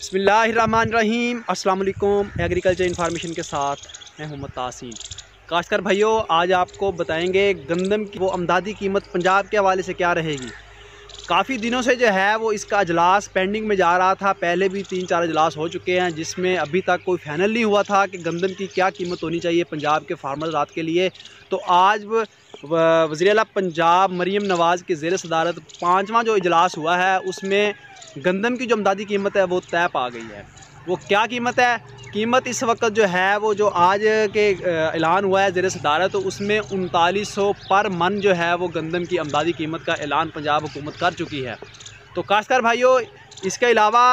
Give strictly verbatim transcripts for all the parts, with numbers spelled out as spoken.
बिस्मिल्लाहिर्रहमानिर्रहीम। अस्सलाम वालेकुम। एग्रीकल्चर इन्फॉर्मेशन के साथ मैं मोहम्मद तासीन। काश्तकार भाइयों, आज आपको बताएंगे गंदम की वो अमदादी कीमत पंजाब के हवाले से क्या रहेगी। काफ़ी दिनों से जो है वो इसका अजलास पेंडिंग में जा रहा था। पहले भी तीन चार अजलास हो चुके हैं जिसमें अभी तक कोई फाइनल नहीं हुआ था कि गंदम की क्या कीमत होनी चाहिए पंजाब के फार्मर रात के लिए। तो आज वज़ीर आला पंजाब मरीम नवाज़ के ज़ेर सदारत पाँचवां जो इजलास हुआ है उसमें गंदम की जो अमदादी कीमत है वो तय पा गई है। वो क्या कीमत है? कीमत इस वक्त जो है वो जो आज के ऐलान हुआ है ज़ेर सदारत, तो उसमें उनतालीस सौ पर मन जो है वो गंदम की अमदादी कीमत का ऐलान पंजाब हुकूमत कर चुकी है। तो काश्तकार भाइयों, इसके अलावा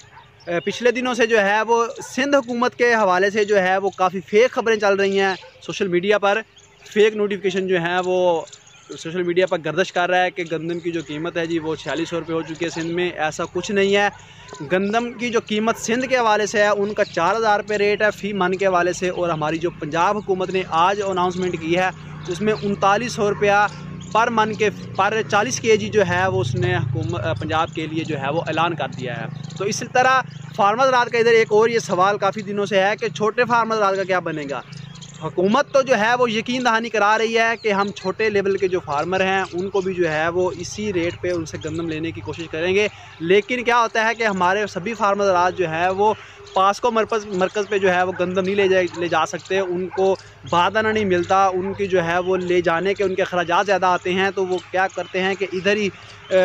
पिछले दिनों से जो है वो सिंध हुकूमत के हवाले से जो है वो काफ़ी फ़ेक खबरें चल रही हैं सोशल मीडिया पर। फेक नोटिफिकेशन जो है वो सोशल मीडिया पर गर्दिश कर रहा है कि गंदम की जो कीमत है जी वो छियालीस सौ रुपये हो चुकी है सिंध में। ऐसा कुछ नहीं है। गंदम की जो कीमत सिंध के हवाले से है उनका चार हज़ार रुपये रेट है फ़ी मन के हवाले से, और हमारी जो पंजाब हुकूमत ने आज अनाउंसमेंट की है उसमें उनतालीस सौ रुपया पर मन के पर चालीस के जी जो है वो उसने पंजाब के लिए जो है वो ऐलान कर दिया है। तो इसी तरह फार्मर रात का इधर एक और ये सवाल काफ़ी दिनों से है कि छोटे फार्मर रात का क्या बनेगा। हुकूमत तो जो है वो यकीन दहानी करा रही है कि हम छोटे लेवल के जो फार्मर हैं उनको भी जो है वो इसी रेट पे उनसे गंदम लेने की कोशिश करेंगे। लेकिन क्या होता है कि हमारे सभी फार्मर आज जो है वो पास्को मरकज़ मरकज़ पे जो है वो गंदम नहीं ले जा ले जा सकते। उनको बारदाना नहीं मिलता, उनकी जो है वो ले जाने के उनके अखराजात ज़्यादा आते हैं। तो वो क्या करते हैं कि इधर ही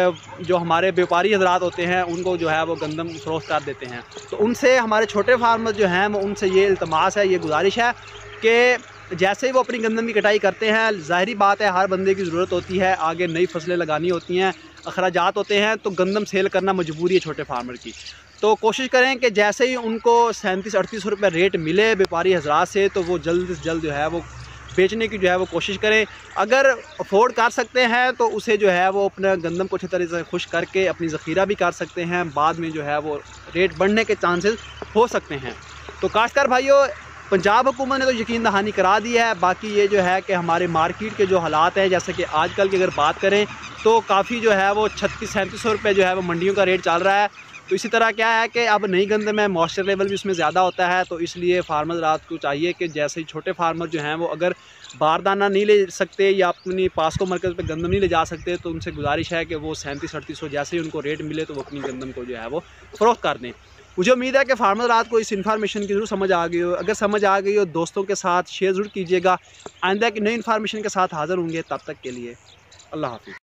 जो हमारे व्यापारी हजरात होते हैं उनको जो है वो गंदम फरोख्त कर देते हैं। तो उनसे हमारे छोटे फार्मर जो हैं वो उनसे ये इल्तमास है, ये गुजारिश है कि जैसे ही वो अपनी गंदम की कटाई करते हैं, ज़ाहिरी बात है हर बंदे की ज़रूरत होती है, आगे नई फसलें लगानी होती हैं, अखराजात होते हैं, तो गंदम सेल करना मजबूरी है छोटे फार्मर की। तो कोशिश करें कि जैसे ही उनको सैंतीस अड़तीस सौ रुपये रेट मिले व्यापारी हजरात से तो वो जल्द से जल्द जो है वो बेचने की जो है वो कोशिश करें। अगर अफोर्ड कर सकते हैं तो उसे जो है वो अपने गंदम को अच्छी तरह से खुश करके अपनी ज़ख़ीरा भी कर सकते हैं। बाद में जो है वो रेट बढ़ने के चांसेस हो सकते हैं। तो काश्तकार भाइयों, पंजाब हुकूमत ने तो यकीन दहानी करा दी है। बाकी ये जो है कि हमारे मार्केट के जो हालात हैं, जैसे कि आजकल की अगर बात करें तो काफ़ी जो है वो छत्तीस सैंतीस सौ रुपये जो है वो मंडियों का रेट चल रहा है। तो इसी तरह क्या है कि अब नई गंदम है, मॉइस्चर लेवल भी उसमें ज़्यादा होता है। तो इसलिए फार्मर रात को चाहिए कि जैसे ही छोटे फार्मर जो हैं वो अगर बारदाना नहीं ले सकते या अपनी पास्को मरकज़ पे गंदम नहीं ले जा सकते तो उनसे गुजारिश है कि वो सैंतीस अड़तीस सौ जैसे ही उनको रेट मिले तो वो अपनी गंदम को जो है वो फ़रोख्त कर दें। मुझे उम्मीद है कि फार्मर रात को इस इन्फॉर्मेशन की ज़रूर समझ आ गई हो। अगर समझ आ गई हो दोस्तों के साथ शेयर ज़रूर कीजिएगा। आइंदा की नई इन्फॉर्मेशन के साथ हाज़िर होंगे, तब तक के लिए अल्लाह हाफ़िज़।